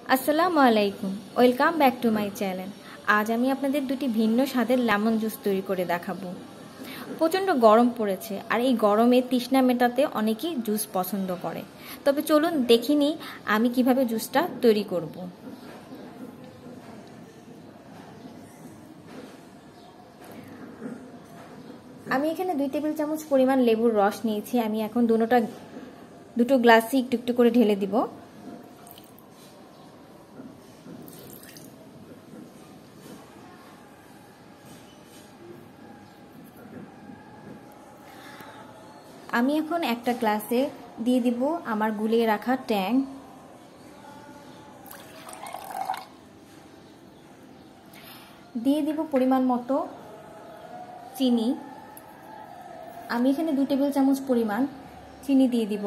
আসসালামু আলাইকুম, welcome back to my channel. আজ আমি আপনাদের দুটি ভিন্ন স্বাদের লেমন জুস তৈরি করে দেখাবো। প্রচণ্ড গরম পড়েছে, আর এই গরমে তৃষ্ণা মেটাতে অনেকেই জুস পছন্দ করে। তবে চলুন দেখিনি আমি কিভাবে জুসটা তৈরি করব। আমি এখানে 2 টেবিল চামচ পরিমাণ লেবুর রস নিয়েছি। আমি এখন দুটো গ্লাসে একটু একটু করে ঢেলে দিব। আমি এখন একটা গ্লাসে দিয়ে দিব আমার গুলিয়ে রাখা ট্যাং, দিয়ে দিব পরিমাণ মতো চিনি। আমি এখানে 2 টেবিল চামচ পরিমাণ চিনি দিয়ে দিব।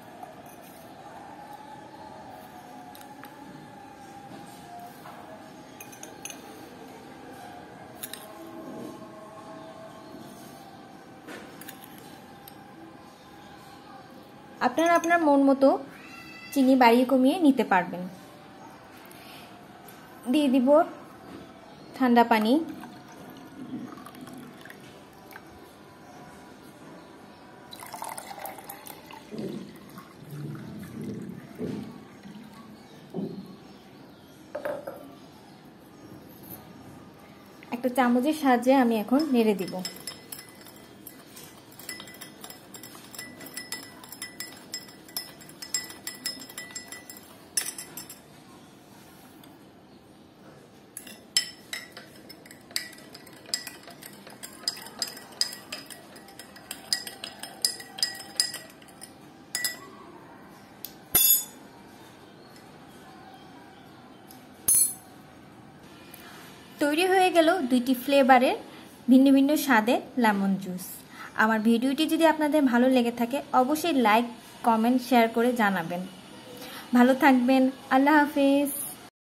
আপনারা আপনার মন মতো চিনি বাড়িয়ে কমিয়ে নিতে পারবেন। দিয়ে দিব ঠান্ডা পানি। একটা চামচের সাহায্যে আমি এখন নেড়ে দিব। তৈরি হয়ে গেল দুইটি ফ্লেভারের ভিন্ন ভিন্ন স্বাদের লেমন জুস। আমার ভিডিওটি যদি আপনাদের ভালো লেগে থাকে অবশ্যই লাইক, কমেন্ট, শেয়ার করে জানাবেন। ভালো থাকবেন। আল্লাহ হাফেজ।